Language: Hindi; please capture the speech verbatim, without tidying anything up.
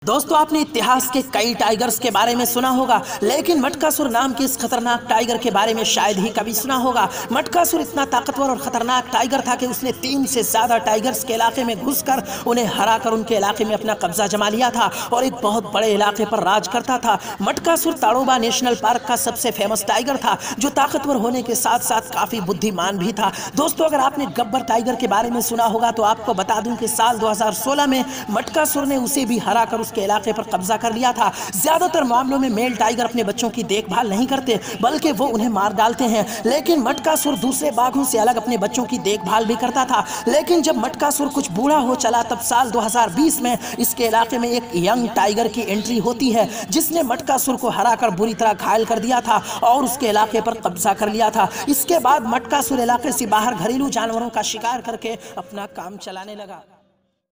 दोस्तों, आपने इतिहास के कई टाइगर्स के बारे में सुना होगा, लेकिन मटकासुर नाम के इस खतरनाक टाइगर के बारे में शायद ही कभी सुना होगा। मटकासुर इतना ताकतवर और खतरनाक टाइगर था कि उसने तीन से ज्यादा टाइगर्स के इलाके में घुसकर उन्हें हराकर उनके इलाके में अपना कब्जा जमा लिया था और एक बहुत बड़े इलाके पर राज करता था। मटकासुर ताड़ोबा नेशनल पार्क का सबसे फेमस टाइगर था, जो ताकतवर होने के साथ साथ काफी बुद्धिमान भी था। दोस्तों, अगर आपने गब्बर टाइगर के बारे में सुना होगा तो आपको बता दूं कि साल दो हज़ार सोलह में मटकासुर ने उसे भी हराकर के इलाके पर कब्जा कर लिया था। ज्यादातर मामलों में मेल टाइगर अपने बच्चों की देखभाल नहीं करते, बल्कि वो उन्हें मार डालते हैं, लेकिन मटकासुर दूसरे बाघों से अलग अपने बच्चों की देखभाल भी करता था। लेकिन जब मटकासुर कुछ बूढ़ा हो चला, तब साल दो हज़ार बीस में इसके इलाके में एक यंग टाइगर की एंट्री होती है, जिसने मटकासुर को हराकर बुरी तरह घायल कर दिया था और उसके इलाके पर कब्जा कर लिया था। इसके बाद मटकासुर इलाके से बाहर घरेलू जानवरों का शिकार करके अपना काम चलाने लगा।